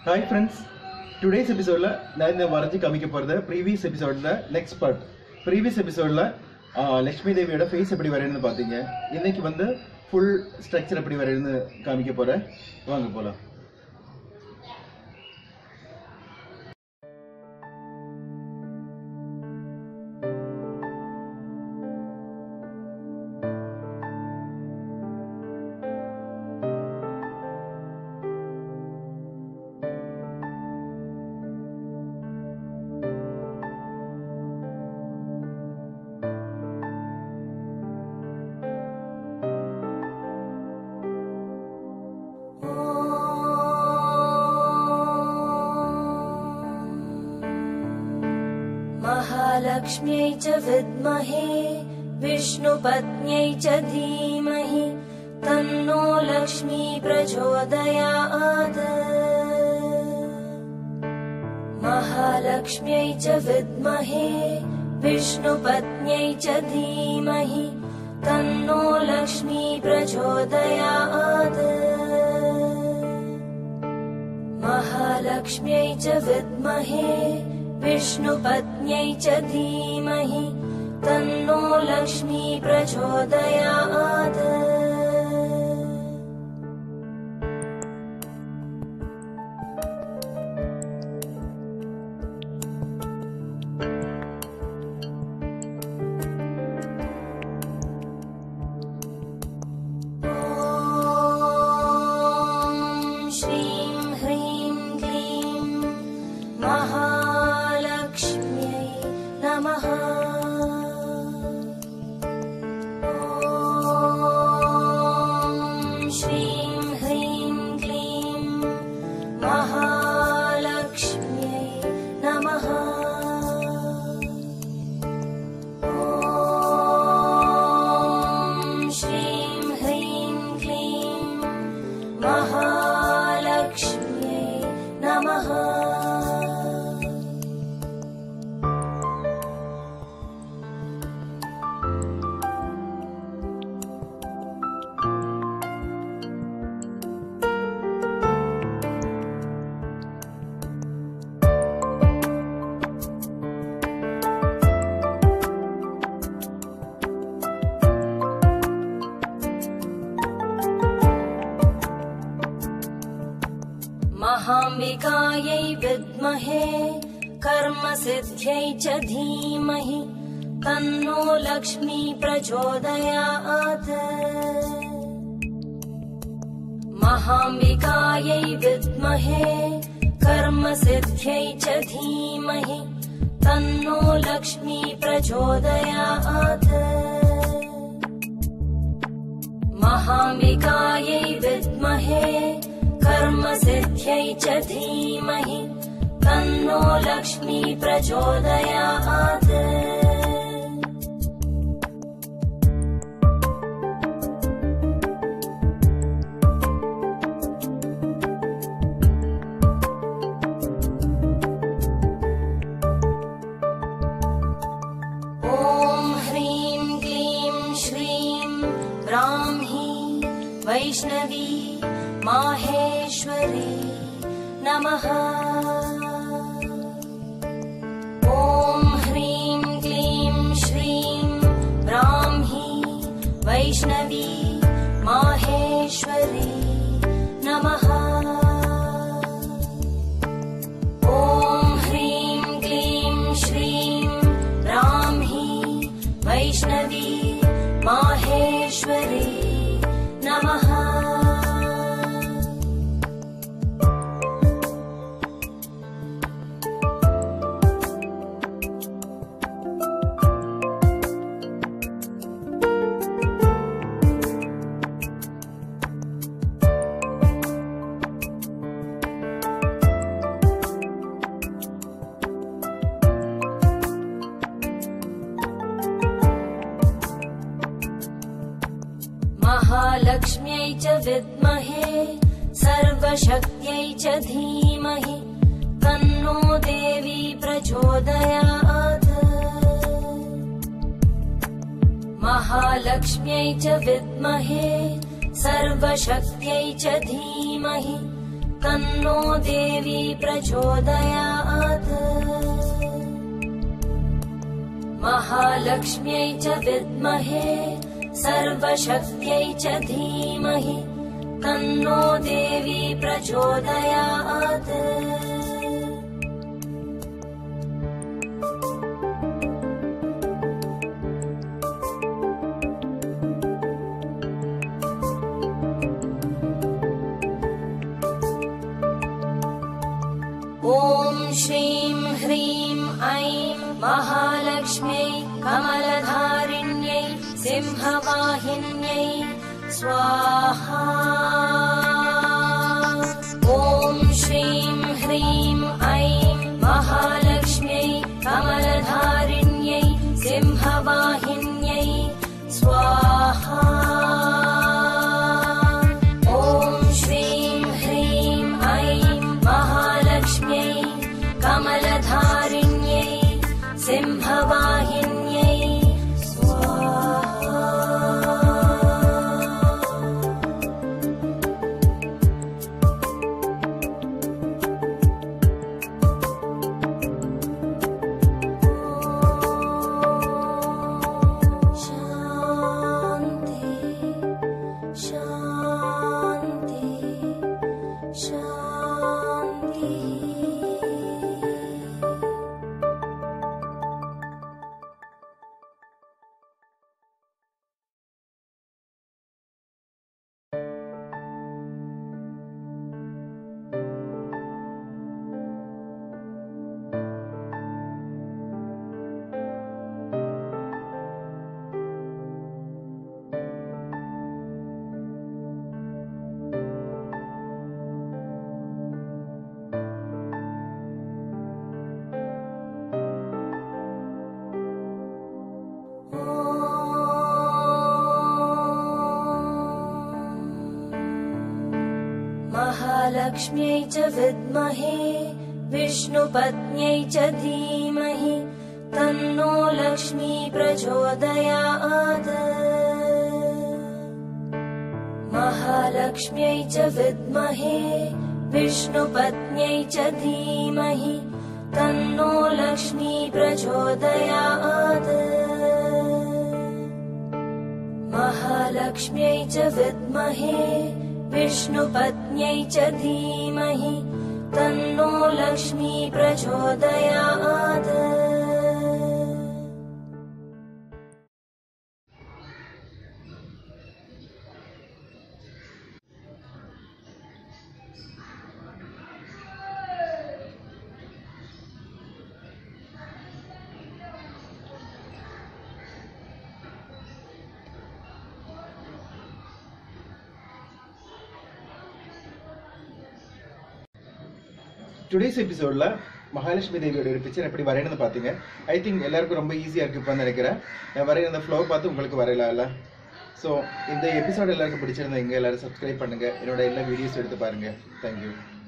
Hi friends, today's episode I am going to the previous episode next part. Previous episode Lakshmi Devi face எப்படி வரேன்னு பாத்தீங்க. இன்னைக்கு வந்து full structure எப்படி வரேன்னு காமிக்க போறேன். வாங்க போலாம். महालक्ष्म्यै च विद्महे विष्णुपत्न्यै च धीमहि तन्नो लक्ष्मी प्रचोदयात्। महालक्ष्म्यै च विद्महे विष्णुपत्न्यै च धीमहि तन्नो लक्ष्मी प्रचोदयात्। महालक्ष्म्यै च विद्महे विष्णुपत्न्यै च धीमहि तन्नो लक्ष्मी प्रचोदयात्। महाम्बिकायै विद्महे कर्मसिद्ध्यै च धीमहि तन्नो लक्ष्मी प्रचोदयात्। महाम्बिकायै विद्महे कर्मसिद्ध्यै च धीमहि तन्नो लक्ष्मी प्रचोदयात्। महाम्बिकायै विद्महे कर्मसिद्ध्यै च धीमहि तन्नो लक्ष्मी प्रचोदयात्। ॐ ह्रीं क्लीं श्रीं ब्राह्मी वैष्णवी माहेश्वरी नमः। ॐ ह्रीं क्लीं श्रीं ब्राह्मी वैष्णवी माहेश्वरी नमः। ॐ ह्रीं क्लीं श्रीं ब्राह्मी वैष्णवी माहेश्वरी नमः। महालक्ष्म्यै च विद्महे सर्वशक्त्यै च धीमहि तन्नो देवी प्रचोदयात्। महालक्ष्म्यै च विद्महे सर्वशक्त्यै च धीमहि तन्नो देवी प्रचोदयात् महालक्ष्म्यै च विद्महे सर्वशक्त्यै च धीमहि तन्नो देवी प्रचोदयात् ॐ श्रीं ह्रीं ऐं महालक्ष्म्यै कमलधारिण्यै सिंहवाहिन्यै स्वाहा ॐ श्रीं ह्रीं ऐं महालक्ष्म्यै कमलधारिण्यै सिंहवाहिन्यै स्वाहा ॐ श्रीं ह्रीं ऐं महालक्ष्म्यै कमलधारिण्यै सिंहवाहिन्यै महालक्ष्म्यै च विद्महे विष्णुपत्न्यै च धीमहि तन्नो लक्ष्मी प्रचोदयात् महालक्ष्म्यै च विद्महे विष्णुपत्न्यै च धीमहि तन्नो लक्ष्मी प्रचोदयात् महालक्ष्म्यै च विद्महे विष्णुपत्न्यै च धीमहि तन्नो लक्ष्मी प्रचोदयात् டுடேஸ் எபிசோட்ல மகாலட்சுமி தேவியோட ஒரு பிக்சர் எப்படி வரையணும்னு பாத்தீங்க. ஐ திங்க் எல்லாருக்கும் ரொம்ப ஈஸியா இருக்குன்னு நினைக்கிறேன். நான் வரைய அந்த ஃப்ளோ பார்த்து உங்களுக்கு வரையலாம்ல. ஸோ இந்த எபிசோட் எல்லாருக்கும் பிடிச்சிருந்தா எல்லாரும் சப்ஸ்கிரைப் பண்ணுங்க. என்னோட எல்லா வீடியோஸ் எடுத்து பாருங்க. தேங்க்யூ.